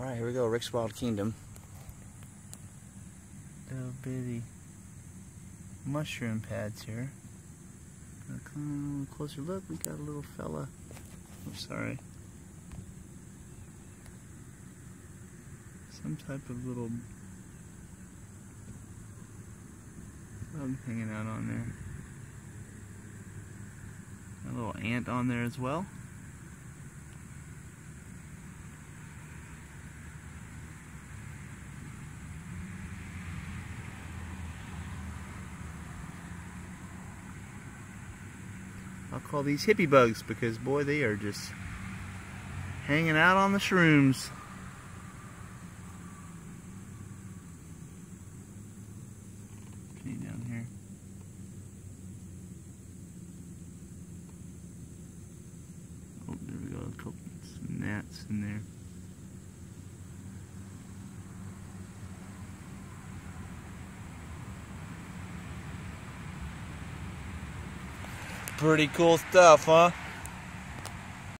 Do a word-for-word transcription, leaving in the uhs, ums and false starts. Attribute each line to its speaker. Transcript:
Speaker 1: Alright, here we go, Rick's Wild Kingdom.
Speaker 2: Little bitty mushroom pads here. Gonna come a little closer look. We got a little fella. I'm sorry. Some type of little bug hanging out on there. A little ant on there as well. I'll call these hippie bugs because, boy, they are just hanging out on the shrooms. Okay, down here. Oh, there we go. A couple some gnats in there.
Speaker 1: Pretty cool stuff, huh?